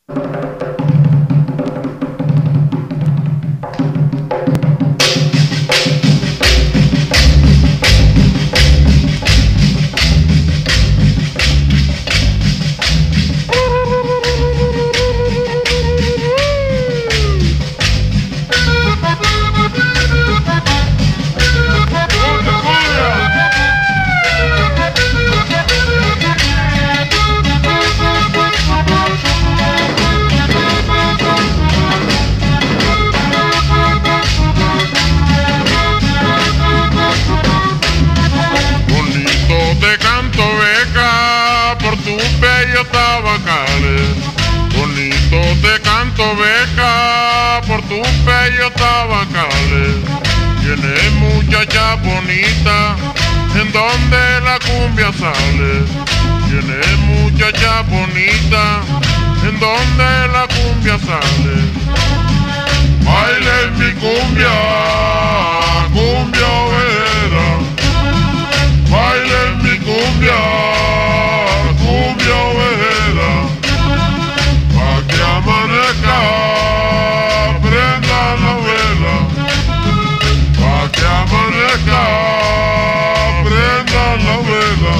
Bonito te canto, beca, por tus bellos tabacales. Tienes muchacha bonita, en donde la cumbia sale. Tienes muchacha bonita, en donde la cumbia sale. Baile mi cumbia, cumbia ovejera. Baile mi cumbia, cumbia ovejera. Pa' que amanezca, prenda la vela. Pa' que amanezca, prenda la vela.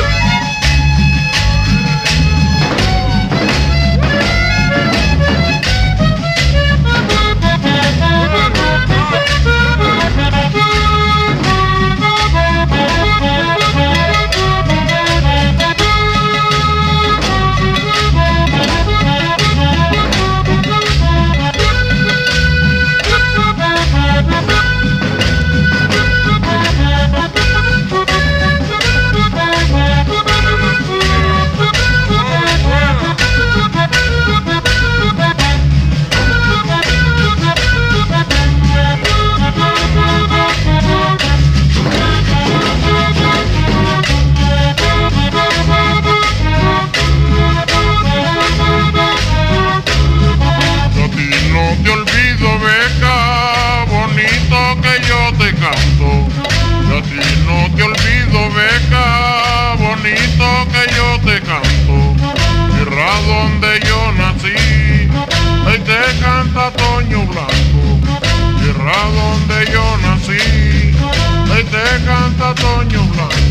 A ti no te olvido, beca, bonito que yo te canto. Tierra donde yo nací, ahí te canta Toño Blanco. Tierra donde yo nací, ahí te canta Toño Blanco.